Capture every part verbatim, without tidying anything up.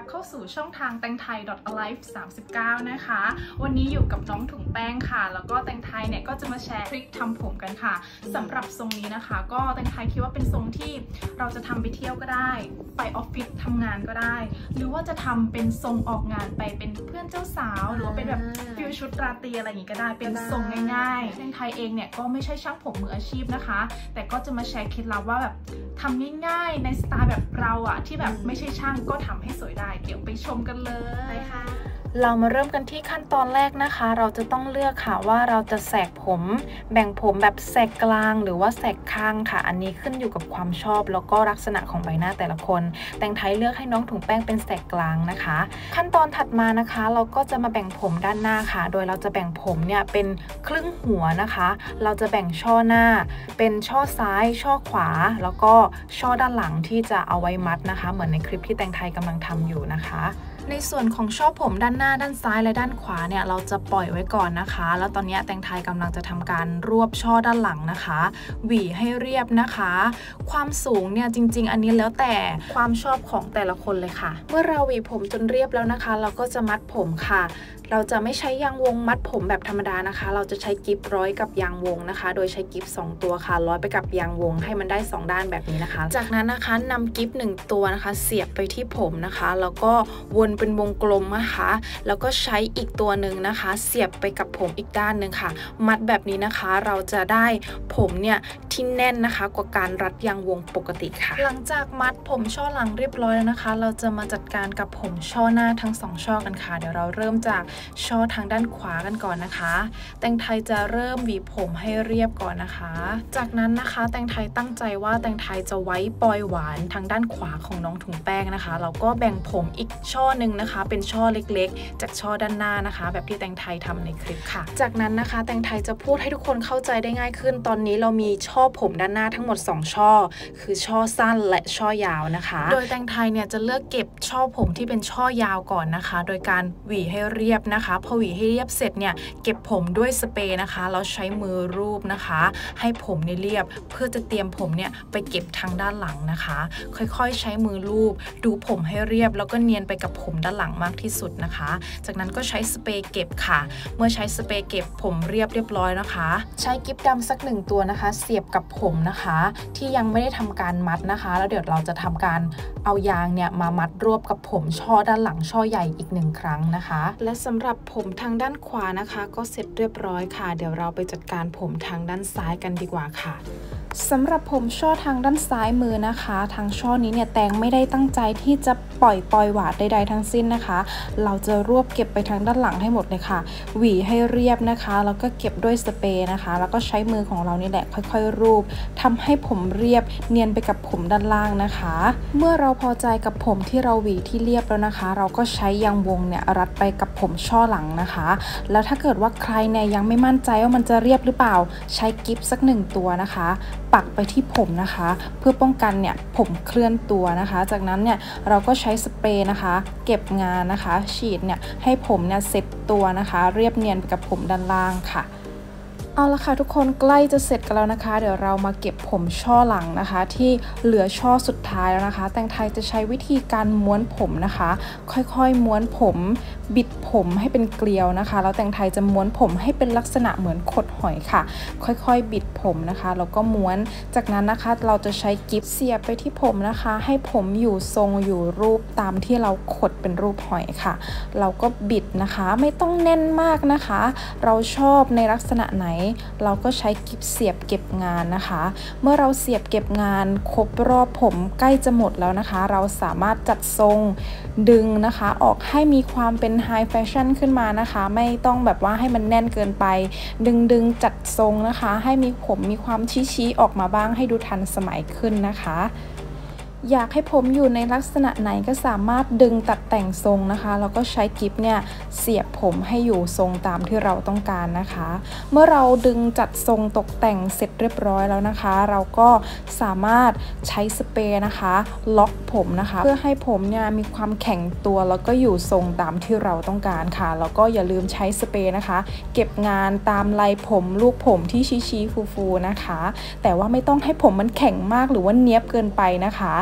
เข้าสู่ช่องทางแตงไทย alive สามสิบเก้า นะคะวันนี้อยู่กับน้องถุงแป้งค่ะแล้วก็แตงไทยเนี่ยก็จะมาแชร์ทริคทำผมกันค่ะสำหรับทรงนี้นะคะก็แตงไทยคิดว่าเป็นทรงที่เราจะทำไปเที่ยวก็ได้ไปออฟฟิศทำงานก็ได้หรือว่าจะทำเป็นทรงออกงานไปเป็นเพื่อนเจ้าสาวหรือว่าเป็นแบบฟิลชุดราตรีอะไรอย่างงี้ก็ได้เป็นทรงง่ายๆแตงไทยเองเนี่ยก็ไม่ใช่ช่างผมมืออาชีพนะคะแต่ก็จะมาแชร์เคล็ดลับว่าแบบทำง่ายๆในสไตล์แบบเราอะที่แบบไม่ใช่ช่างก็ทำให้สวยได้เดี๋ยวไปชมกันเลยค่ะเรามาเริ่มกันที่ขั้นตอนแรกนะคะเราจะต้องเลือกค่ะว่าเราจะแสกผมแบ่งผมแบบแสกกลางหรือว่าแสกข้างค่ะอันนี้ขึ้นอยู่กับความชอบแล้วก็ลักษณะของใบหน้าแต่ละคนแตงไทยเลือกให้น้องถุงแป้งเป็นแสกกลางนะคะขั้นตอนถัดมานะคะเราก็จะมาแบ่งผมด้านหน้าค่ะโดยเราจะแบ่งผมเนี่ยเป็นครึ่งหัวนะคะเราจะแบ่งช่อหน้าเป็นช่อซ้ายช่อขวาแล้วก็ช่อด้านหลังที่จะเอาไว้มัดนะคะเหมือนในคลิปที่แตงไทยกำลังทำอยู่นะคะในส่วนของช่อผมด้านหน้าด้านซ้ายและด้านขวาเนี่ยเราจะปล่อยไว้ก่อนนะคะแล้วตอนนี้แตงไทยกำลังจะทำการรวบช่อด้านหลังนะคะหวีให้เรียบนะคะความสูงเนี่ยจริงๆอันนี้แล้วแต่ความชอบของแต่ละคนเลยค่ะเมื่อเราหวีผมจนเรียบแล้วนะคะเราก็จะมัดผมค่ะเราจะไม่ใช้ยางวงมัดผมแบบธรรมดานะคะเราจะใช้กิ๊บร้อยกับยางวงนะคะโดยใช้กิ๊บสองตัวค่ะร้อยไปกับยางวงให้มันได้สองด้านแบบนี้นะคะจากนั้นนะคะนำกิ๊บหนึ่งตัวนะคะเสียบไปที่ผมนะคะแล้วก็วนเป็นวงกลมนะคะแล้วก็ใช้อีกตัวหนึ่งนะคะเสียบไปกับผมอีกด้านหนึ่งค่ะมัดแบบนี้นะคะเราจะได้ผมเนี่ยที่แน่นนะคะกว่าการรัดยางวงปกติค่ะหลังจากมัดผมช่อหลังเรียบร้อยแล้วนะคะเราจะมาจัดการกับผมช่อหน้าทั้งสองช่อกันค่ะเดี๋ยวเราเริ่มจากช่อทางด้านขวากันก่อนนะคะแตงไทยจะเริ่มหวีผมให้เรียบก่อนนะคะจากนั้นนะคะแตงไทยตั้งใจว่าแตงไทยจะไว้ปลอยหวานทางด้านขวาของน้องถุงแป้งนะคะเราก็แบ่งผมอีกช่อหนึ่งนะคะเป็นช่อเล็กๆจากช่อด้านหน้านะคะแบบที่แตงไทยทำในคลิปค่ะจากนั้นนะคะแตงไทยจะพูดให้ทุกคนเข้าใจได้ง่ายขึ้นตอนนี้เรามีช่อผมด้านหน้าทั้งหมดสองช่อคือช่อสั้นและช่อยาวนะคะโดยแตงไทยเนี่ยจะเลือกเก็บช่อผมที่เป็นช่อยาวก่อนนะคะโดยการหวีให้เรียบนะคะพอหวีให้เรียบเสร็จเนี่ยเก็บผมด้วยสเปรย์นะคะแล้วใช้มือรูปนะคะให้ผมเนี่ยเรียบเพื่อจะเตรียมผมเนี่ยไปเก็บทางด้านหลังนะคะค่อยๆใช้มือรูปดูผมให้เรียบแล้วก็เนียนไปกับผมด้านหลังมากที่สุดนะคะจากนั้นก็ใช้สเปรย์เก็บค่ะเมื่อใช้สเปรย์เก็บผมเรียบเรียบร้อยนะคะใช้กิ๊บดำสักหนึ่งตัวนะคะเสียบกับผมนะคะที่ยังไม่ได้ทำการมัดนะคะแล้วเดี๋ยวเราจะทำการเอายางเนี่ยมามัดรวบกับผมช่อด้านหลังช่อใหญ่อีกหนึ่งครั้งนะคะและสำหรับผมทางด้านขวานะคะก็เสร็จเรียบร้อยค่ะเดี๋ยวเราไปจัดการผมทางด้านซ้ายกันดีกว่าค่ะสำหรับผมช่อทางด้านซ้ายมือนะคะทางช่อนี้เนี่ยแตงไม่ได้ตั้งใจที่จะปล่อยปล่อยหวาดใดๆทั้งสิ้นนะคะเราจะรวบเก็บไปทางด้านหลังให้หมดเลยค่ะหวีให้เรียบนะคะแล้วก็เก็บด้วยสเปรย์นะคะแล้วก็ใช้มือของเรานี่แหละค่อยๆรูปทำให้ผมเรียบเนียนไปกับผมด้านล่างนะคะเมื่อเราพอใจกับผมที่เราหวีที่เรียบแล้วนะคะเราก็ใช้ยางวงเนี่ยรัดไปกับผมช่อหลังนะคะแล้วถ้าเกิดว่าใครเนี่ยยังไม่มั่นใจว่ามันจะเรียบหรือเปล่าใช้กิ๊บสักหนึ่งตัวนะคะปักไปที่ผมนะคะเพื่อป้องกันเนี่ยผมเคลื่อนตัวนะคะจากนั้นเนี่ยเราก็ใช้สเปรย์นะคะเก็บงานนะคะฉีดเนี่ยให้ผมเนี่ยเซ็ตตัวนะคะเรียบเนียนไปกับผมด้านล่างค่ะเอาละค่ะทุกคนใกล้จะเสร็จกันแล้วนะคะเดี๋ยวเรามาเก็บผมช่อหลังนะคะที่เหลือช่อสุดท้ายแล้วนะคะแตงไทยจะใช้วิธีการม้วนผมนะคะค่อยๆม้วนผมบิดผมให้เป็นเกลียวนะคะแล้วแตงไทยจะม้วนผมให้เป็นลักษณะเหมือนขดหอยค่ะค่อยๆบิดผมนะคะแล้วก็ม้วนจากนั้นนะคะเราจะใช้กิ๊บเสียบไปที่ผมนะคะให้ผมอยู่ทรงอยู่รูปตามที่เราขดเป็นรูปหอยค่ะเราก็บิดนะคะไม่ต้องแน่นมากนะคะเราชอบในลักษณะไหนเราก็ใช้กิ๊บเสียบเก็บงานนะคะเมื่อเราเสียบเก็บงานครบรอบผมใกล้จะหมดแล้วนะคะเราสามารถจัดทรงดึงนะคะออกให้มีความเป็นไฮแฟชั่นขึ้นมานะคะไม่ต้องแบบว่าให้มันแน่นเกินไปดึงดึงจัดทรงนะคะให้มีผมมีความชี้ๆออกมาบ้างให้ดูทันสมัยขึ้นนะคะอยากให้ผมอยู่ในลักษณะไหนก็สามารถดึงตัดแต่งทรงนะคะแล้วก็ใช้กิ๊บเนี่ยเสียบผมให้อยู่ทรงตามที่เราต้องการนะคะเมื่อเราดึงจัดทรงตกแต่งเสร็จเรียบร้อยแล้วนะคะเราก็สามารถใช้สเปรย์นะคะล็อกผมนะคะเพื่อให้ผมเนี่ยมีความแข็งตัวแล้วก็อยู่ทรงตามที่เราต้องการค่ะแล้วก็อย่าลืมใช้สเปรย์นะคะเก็บงานตามลายผมลูกผมที่ชี้ๆฟูๆนะคะแต่ว่าไม่ต้องให้ผมมันแข็งมากหรือว่าเนียบเกินไปนะคะ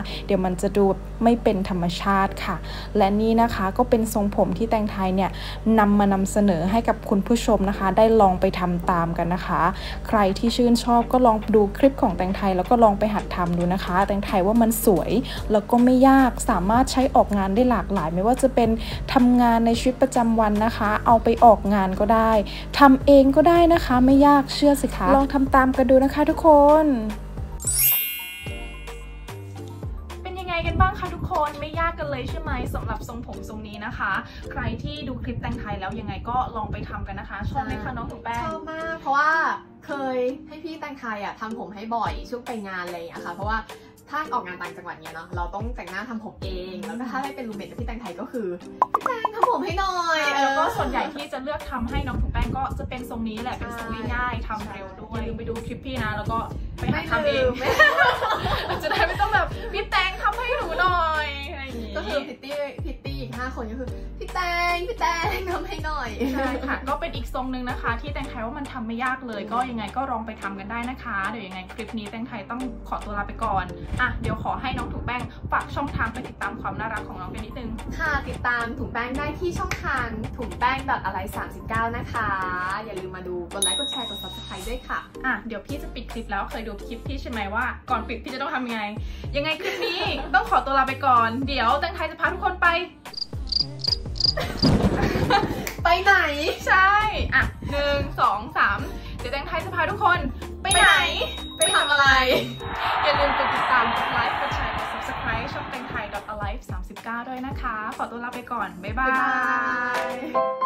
เดี๋ยวมันจะดูไม่เป็นธรรมชาติค่ะและนี่นะคะก็เป็นทรงผมที่แตงไทยเนี่ยนำมานำเสนอให้กับคุณผู้ชมนะคะได้ลองไปทำตามกันนะคะใครที่ชื่นชอบก็ลองดูคลิปของแตงไทยแล้วก็ลองไปหัดทำดูนะคะแตงไทยว่ามันสวยแล้วก็ไม่ยากสามารถใช้ออกงานได้หลากหลายไม่ว่าจะเป็นทำงานในชีวิตประจำวันนะคะเอาไปออกงานก็ได้ทำเองก็ได้นะคะไม่ยากเชื่อสิคะลองทำตามกันดูนะคะทุกคนเป็นยังไงกันบ้างคะทุกคนไม่ยากกันเลยใช่ไหมสำหรับทรงผมทรงนี้นะคะใครที่ดูคลิปแตงไทยแล้วยังไงก็ลองไปทำกันนะคะชอบไหมคะน้องถุงแป้งชอบมากเพราะว่าเคยให้พี่แตงไทยอ่ะทำผมให้บ่อยช่วงไปงานอะไรอย่างเงี้ยค่ะเพราะว่าถ้าออกงานต่างจังหวัดเนี้ยเนาะเราต้องแต่งหน้าทำผมเองแล้วก็ถ้าได้เป็นรูมเมทกับพี่แตงไทยก็คือพี่แตงทำผมให้หน่อยแล้วก็ส่วนใหญ่ที่จะเลือกทำให้น้องถุงแป้งก็จะเป็นทรงนี้แหละเป็นทรงง่ายๆทำเร็วด้วยอย่าลืมไปดูคลิปพี่นะแล้วก็ไปหาทำเองจะได้ไม่ต้องแบบพี่แตงทำให้หนูหน่อยอะไรอย่างงี้ก็คือพิตตี้พิตตี้อีกห้าคนก็คือพี่แตงพี่แตงทำให้หน่อยใช่ค่ะก็เป็นอีกทรงหนึ่งนะคะที่แตงไทยว่ามันทำไม่ยากเลยก็ยังไงก็ลองไปทำกันได้นะคะเดี๋ยวยังไงคลิปนี้แตงไทยต้องขอตัวลาไปก่อนอ่ะเดี๋ยวขอให้น้องถุงแป้งฝากช่องทางไปติดตามความน่ารักของน้องกันนิดนึงค่ะติดตามถุงแป้งได้ที่ช่องทางถุงแป้งดอทอะไรสามสิบเก้านะคะอย่าลืมมาดูกดไลค์กดแชร์กด ซับสไครบ์ ด้วยค่ะอ่ะเดี๋ยวพี่จะปิดคลิปแล้วเคยดูคลิปพี่ใช่ไหมว่าก่อนปิดพี่จะต้องทำยังไงยังไงคลิปนี้ ต้องขอตัวลาไปก่อนเดี๋ยวแตงไทยจะพาทุกคนไปไปไหนใช่อ่ะหนึ่งสองสามเดี๋ยวแตงไทยจะพาทุกคนไปไหนไปทำอะไรอย่าลืมกดติดตามกดไลค์กดแชร์กด ซับสไครบ์ ช่องแตงไทย ดอท อไลฟ์ สามสิบเก้า ด้วยนะคะขอตัวลาไปก่อนบ๊ายบาย